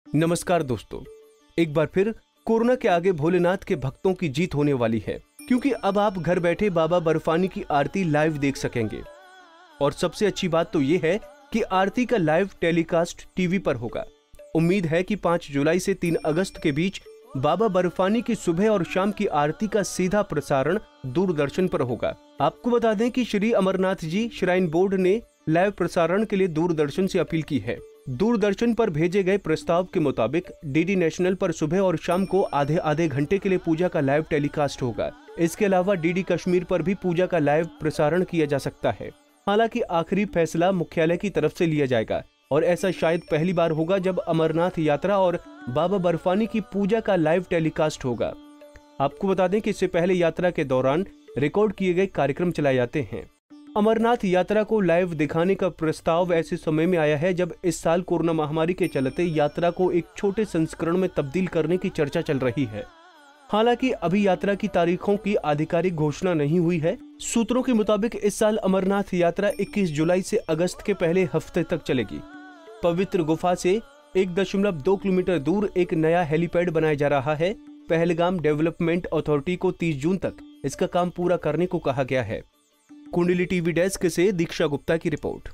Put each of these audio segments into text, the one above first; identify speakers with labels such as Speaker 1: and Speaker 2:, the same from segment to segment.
Speaker 1: नमस्कार दोस्तों, एक बार फिर कोरोना के आगे भोलेनाथ के भक्तों की जीत होने वाली है, क्योंकि अब आप घर बैठे बाबा बर्फानी की आरती लाइव देख सकेंगे। और सबसे अच्छी बात तो ये है कि आरती का लाइव टेलीकास्ट टीवी पर होगा। उम्मीद है कि 5 जुलाई से 3 अगस्त के बीच बाबा बर्फानी की सुबह और शाम की आरती का सीधा प्रसारण दूरदर्शन पर होगा। आपको बता दें कि श्री अमरनाथ जी श्राइन बोर्ड ने लाइव प्रसारण के लिए दूरदर्शन से अपील की है। दूरदर्शन पर भेजे गए प्रस्ताव के मुताबिक डीडी नेशनल पर सुबह और शाम को आधे आधे घंटे के लिए पूजा का लाइव टेलीकास्ट होगा। इसके अलावा डीडी कश्मीर पर भी पूजा का लाइव प्रसारण किया जा सकता है। हालांकि आखिरी फैसला मुख्यालय की तरफ से लिया जाएगा और ऐसा शायद पहली बार होगा जब अमरनाथ यात्रा और बाबा बर्फानी की पूजा का लाइव टेलीकास्ट होगा। आपको बता दें कि इससे पहले यात्रा के दौरान रिकॉर्ड किए गए कार्यक्रम चलाए जाते हैं। अमरनाथ यात्रा को लाइव दिखाने का प्रस्ताव ऐसे समय में आया है जब इस साल कोरोना महामारी के चलते यात्रा को एक छोटे संस्करण में तब्दील करने की चर्चा चल रही है। हालांकि अभी यात्रा की तारीखों की आधिकारिक घोषणा नहीं हुई है। सूत्रों के मुताबिक इस साल अमरनाथ यात्रा 21 जुलाई से अगस्त के पहले हफ्ते तक चलेगी। पवित्र गुफा से 1.2 किलोमीटर दूर एक नया हेलीपैड बनाया जा रहा है। पहलगाम डेवलपमेंट अथॉरिटी को 30 जून तक इसका काम पूरा करने को कहा गया है। कुंडली टीवी डेस्क से दीक्षा गुप्ता की रिपोर्ट।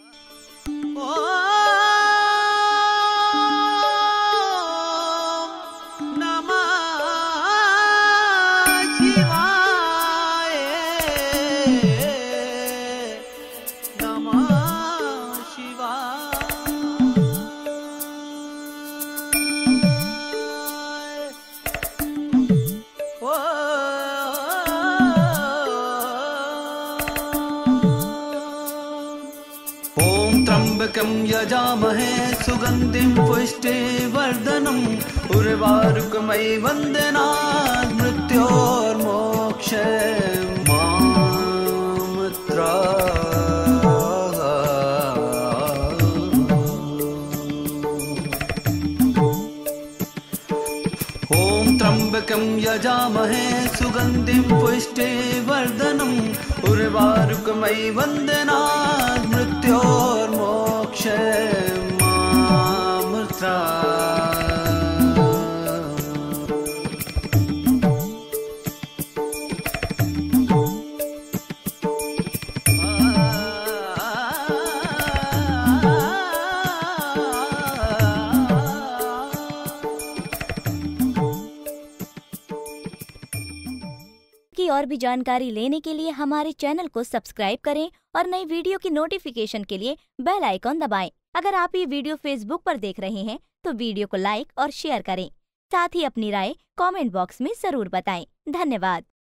Speaker 2: त्र्यंबकं यजामहे सुगंधिं पुष्टिवर्धनम् उर्वारुकमयि वन्दनात् मृत्योर्मोक्षमामृतात्। त्र्यंबकं यजामहे सुगंधिं पुष्टिवर्धनम् उर्वारुकमयि वन्दनात्
Speaker 3: की और भी जानकारी लेने के लिए हमारे चैनल को सब्सक्राइब करें और नई वीडियो की नोटिफिकेशन के लिए बेल आइकॉन दबाएं। अगर आप ये वीडियो फेसबुक पर देख रहे हैं तो वीडियो को लाइक और शेयर करें। साथ ही अपनी राय कमेंट बॉक्स में जरूर बताएं। धन्यवाद।